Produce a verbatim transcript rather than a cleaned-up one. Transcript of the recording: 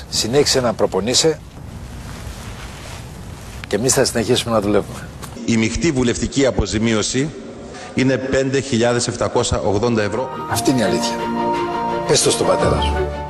συνέχισε να προπονείσαι και εμείς θα συνεχίσουμε να δουλεύουμε. Η μεικτή βουλευτική αποζημίωση είναι πέντε χιλιάδες επτακόσια ογδόντα ευρώ. Αυτή είναι η αλήθεια. Πες το στον πατέρα σου.